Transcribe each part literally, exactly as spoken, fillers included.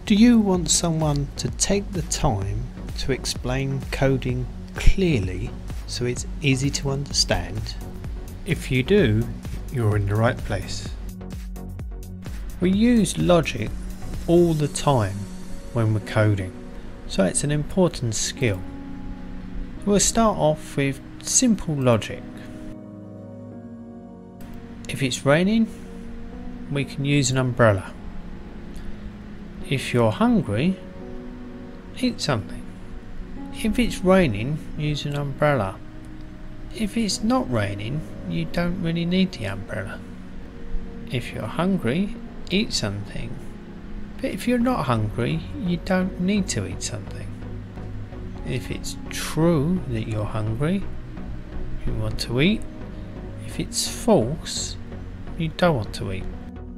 Do you want someone to take the time to explain coding clearly so it's easy to understand? If you do, you're in the right place. We use logic all the time when we're coding, so it's an important skill. We'll start off with simple logic. If it's raining, we can use an umbrella. If you're hungry, eat something. If it's raining, use an umbrella. If it's not raining, you don't really need the umbrella. If you're hungry, eat something. But if you're not hungry, you don't need to eat something. If it's true that you're hungry, you want to eat. If it's false, you don't want to eat.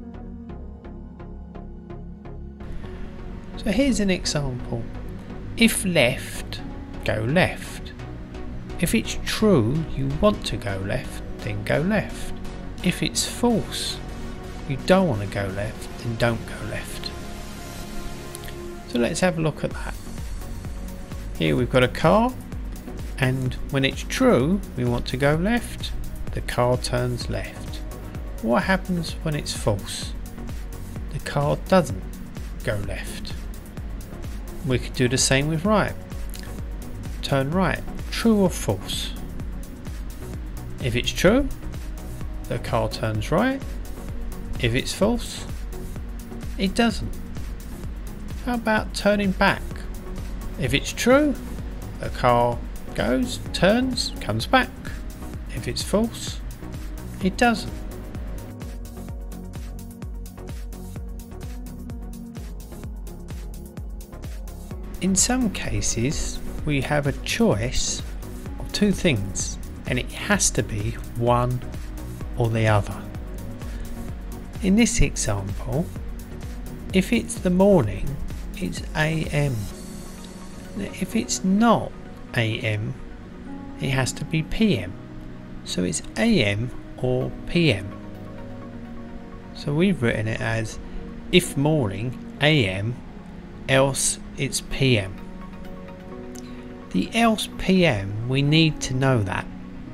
So here's an example. If left, go left. If it's true you want to go left, then go left. If it's false, you don't want to go left, then don't go left. So let's have a look at that. Here we've got a car, and when it's true we want to go left, the car turns left. What happens when it's false? The car doesn't go left. We could do the same with right. Turn right. True or false? If it's true, the car turns right. If it's false, it doesn't. How about turning back? If it's true, the car goes, turns, comes back. If it's false, it doesn't. In some cases, we have a choice of two things, and it has to be one or the other. In this example, if it's the morning, it's A M. If it's not A M, it has to be P M. So it's A M or P M. So we've written it as if morning, A M, else it's P M. The else P M, we need to know that.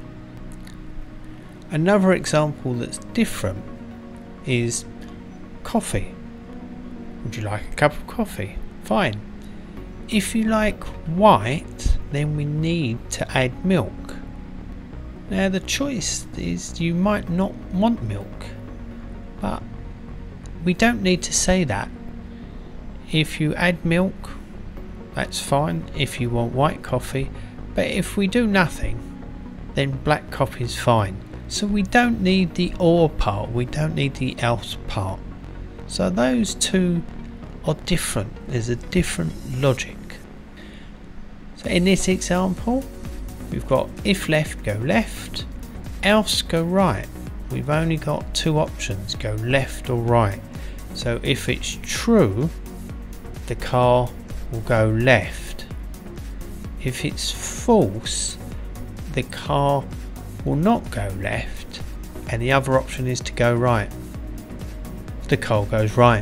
Another example that's different is coffee. Would you like a cup of coffee? Fine. If you like white, then we need to add milk. Now the choice is you might not want milk, but we don't need to say that. If you add milk, that's fine if you want white coffee, but if we do nothing, then black coffee is fine. So we don't need the or part, we don't need the else part. So those two are different, there's a different logic. So in this example, we've got if left, go left, else go right. We've only got two options, go left or right. So if it's true, the car will go left. If it's false, the car will not go left, and the other option is to go right. The car goes right.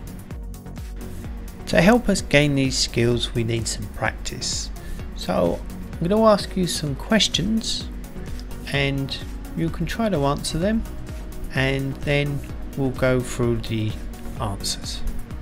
To help us gain these skills, we need some practice. So I'm going to ask you some questions and you can try to answer them, and then we'll go through the answers.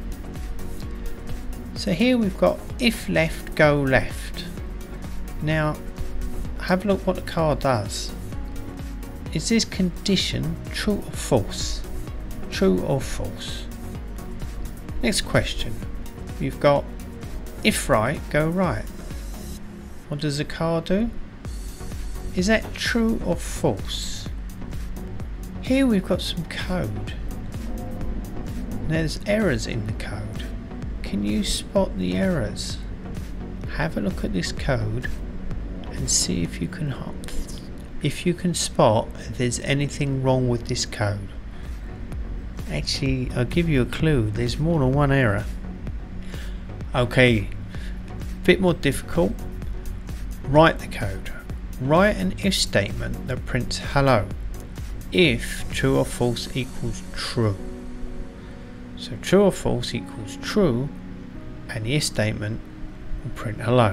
So here we've got if left, go left. Now have a look what the car does. Is this condition true or false? True or false? Next question. You've got if right, go right. What does the car do? Is that true or false? Here we've got some code. There's errors in the code. Can you spot the errors? Have a look at this code and see if you can if you can spot if there's anything wrong with this code. Actually, I'll give you a clue, there's more than one error. Okay, a bit more difficult. Write the code. Write an if statement that prints hello if true or false equals true. So true or false equals true, and the if statement will print hello.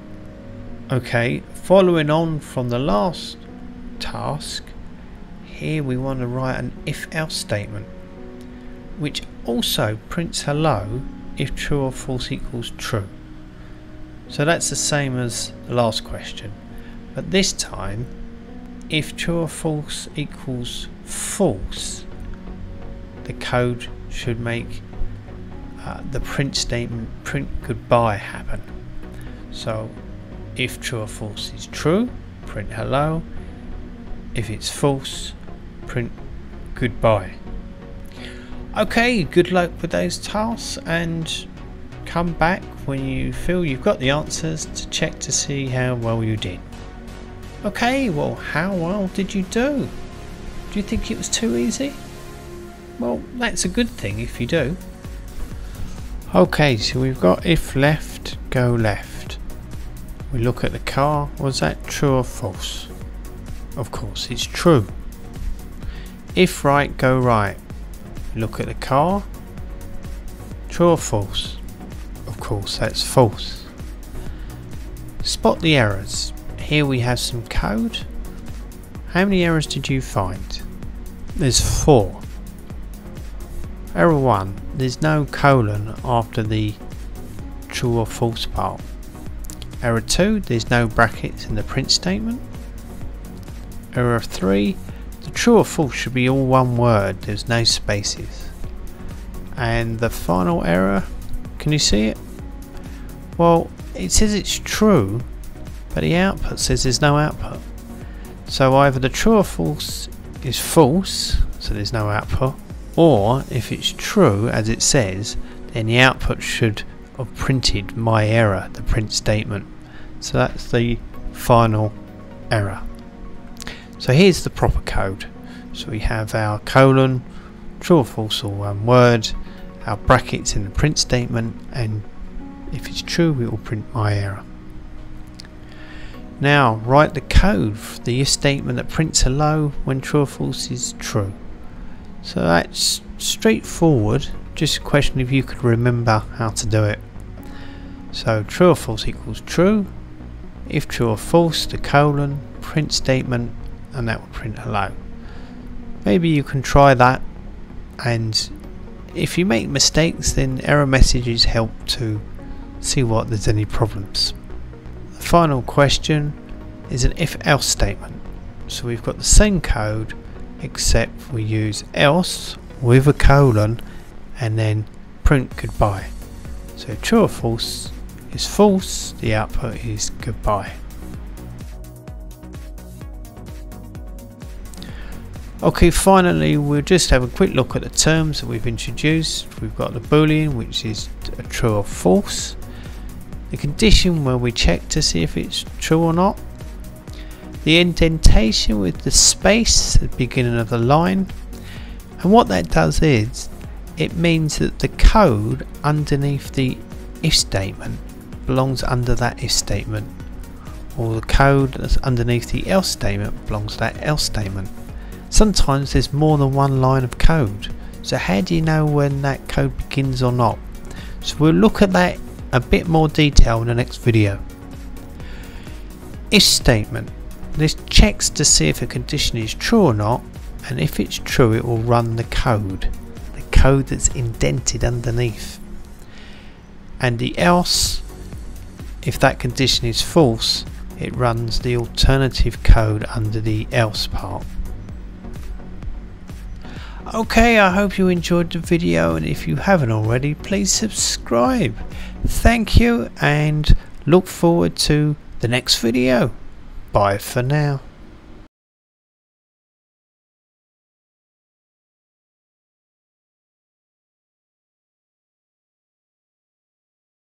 Okay, following on from the last task, here we want to write an if else statement which also prints hello if true or false equals true. So that's the same as the last question, but this time if true or false equals false, the code should make uh, the print statement print goodbye happen. So if true or false is true, print hello. If it's false, print goodbye. Okay, good luck with those tasks, and come back when you feel you've got the answers to check to see how well you did. Okay, well, how well did you do? Do you think it was too easy? Well, that's a good thing if you do. Okay, so we've got if left, go left. We look at the car. Was that true or false? Of course, it's true. If right, go right. Look at the car. True or false? Of course, that's false. Spot the errors. Here we have some code. How many errors did you find? There's four. Error one. There's no colon after the true or false part. Error two. There's no brackets in the print statement. Error three. The true or false should be all one word. There's no spaces. And the final error. Can you see it? Well, it says it's true, but the output says there's no output. So either the true or false is false, so there's no output, or if it's true as it says, then the output should have printed my error, the print statement. So that's the final error. So here's the proper code. So we have our colon, true or false or one word, our brackets in the print statement, and if it's true we will print my error. Now write the code for the if statement that prints hello when true or false is true. So that's straightforward, just a question if you could remember how to do it. So true or false equals true, if true or false the colon, print statement, and that will print hello. Maybe you can try that, and if you make mistakes then error messages help to see what there's any problems. The final question is an if else statement. So we've got the same code except we use else with a colon and then print goodbye. So true or false is false, the output is goodbye. Okay, finally we'll just have a quick look at the terms that we've introduced. We've got the Boolean, which is a true or false. The condition where we check to see if it's true or not. The indentation with the space at the beginning of the line. And what that does is, it means that the code underneath the if statement belongs under that if statement. Or the code that's underneath the else statement belongs to that else statement. Sometimes there's more than one line of code, so how do you know when that code begins or not? So we'll look at that a bit more detail in the next video. If statement. This checks to see if a condition is true or not, and if it's true it will run the code, the code that's indented underneath. And the else, if that condition is false, it runs the alternative code under the else part. Okay, I hope you enjoyed the video, and if you haven't already, please subscribe. Thank you, and look forward to the next video. Bye for now.